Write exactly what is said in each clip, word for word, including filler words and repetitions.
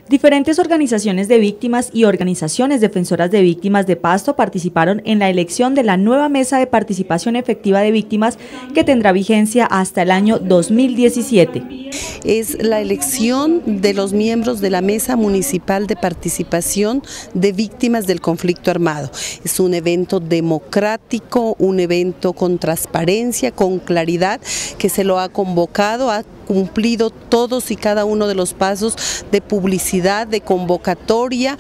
Diferentes organizaciones de víctimas y organizaciones defensoras de víctimas de Pasto participaron en la elección de la nueva Mesa de Participación Efectiva de Víctimas que tendrá vigencia hasta el año dos mil diecisiete. Es la elección de los miembros de la Mesa Municipal de Participación de Víctimas del Conflicto Armado. Es un evento democrático, un evento con transparencia, con claridad, que se lo ha convocado, ha cumplido todos y cada uno de los pasos de publicidad, de convocatoria,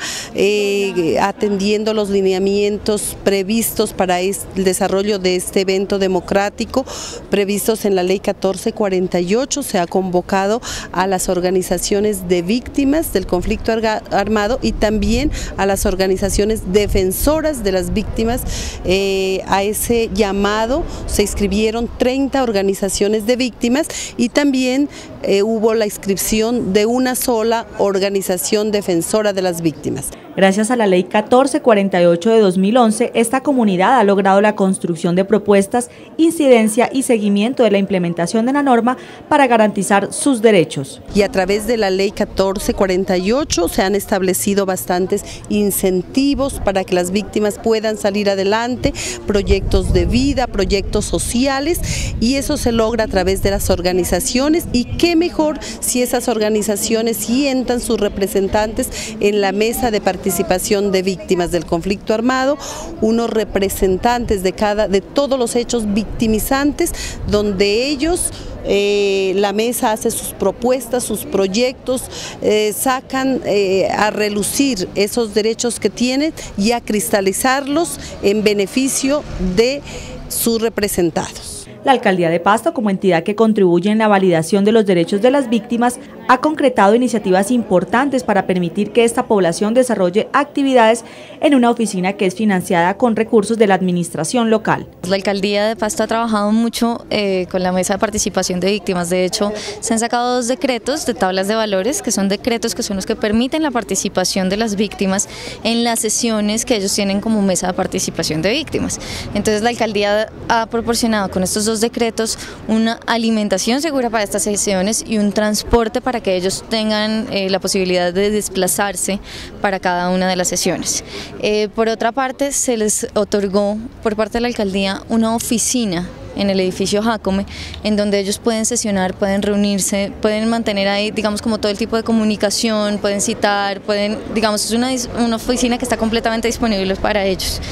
eh, atendiendo los lineamientos previstos para el desarrollo de este evento democrático, previstos en la ley catorce cuarenta y ocho. Se ha convocado a las organizaciones de víctimas del conflicto armado y también a las organizaciones defensoras de las víctimas. Eh, a ese llamado se inscribieron treinta organizaciones de víctimas y también Eh, hubo la inscripción de una sola organización defensora de las víctimas. Gracias a la ley catorce cuarenta y ocho de dos mil once, esta comunidad ha logrado la construcción de propuestas, incidencia y seguimiento de la implementación de la norma para garantizar sus derechos. Y a través de la ley catorce cuarenta y ocho se han establecido bastantes incentivos para que las víctimas puedan salir adelante, proyectos de vida, proyectos sociales, y eso se logra a través de las organizaciones. Y qué mejor si esas organizaciones sientan sus representantes en la mesa de participación de víctimas del conflicto armado, unos representantes de cada, de todos los hechos victimizantes, donde ellos, eh, la mesa hace sus propuestas, sus proyectos, eh, sacan eh, a relucir esos derechos que tienen y a cristalizarlos en beneficio de sus representados. La Alcaldía de Pasto, como entidad que contribuye en la validación de los derechos de las víctimas, ha concretado iniciativas importantes para permitir que esta población desarrolle actividades en una oficina que es financiada con recursos de la administración local. La Alcaldía de Pasto ha trabajado mucho eh, con la Mesa de Participación de Víctimas. De hecho, se han sacado dos decretos de tablas de valores, que son decretos que son los que permiten la participación de las víctimas en las sesiones que ellos tienen como Mesa de Participación de Víctimas. Entonces, la Alcaldía ha proporcionado con estos dos decretos una alimentación segura para estas sesiones y un transporte para que ellos tengan eh, la posibilidad de desplazarse para cada una de las sesiones. Eh, por otra parte, se les otorgó por parte de la Alcaldía una oficina en el edificio Jacome, en donde ellos pueden sesionar, pueden reunirse, pueden mantener ahí, digamos, como todo el tipo de comunicación, pueden citar, pueden, digamos, es una, una oficina que está completamente disponible para ellos.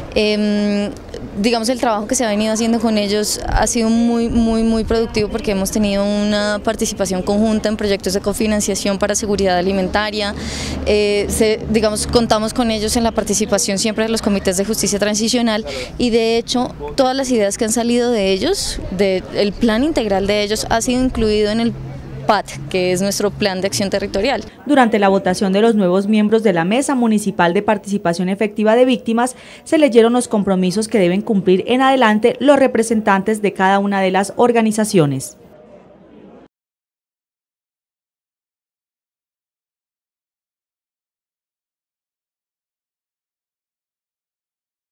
Eh, digamos, el trabajo que se ha venido haciendo con ellos ha sido muy, muy, muy productivo, porque hemos tenido una participación conjunta en proyectos de cofinanciación para seguridad alimentaria. Eh, se, digamos, contamos con ellos en la participación siempre de los comités de justicia transicional, y de hecho todas las ideas que han salido de ellos, de, el plan integral de ellos, ha sido incluido en el P A T, que es nuestro plan de acción territorial. Durante la votación de los nuevos miembros de la Mesa Municipal de Participación Efectiva de Víctimas, se leyeron los compromisos que deben cumplir en adelante los representantes de cada una de las organizaciones.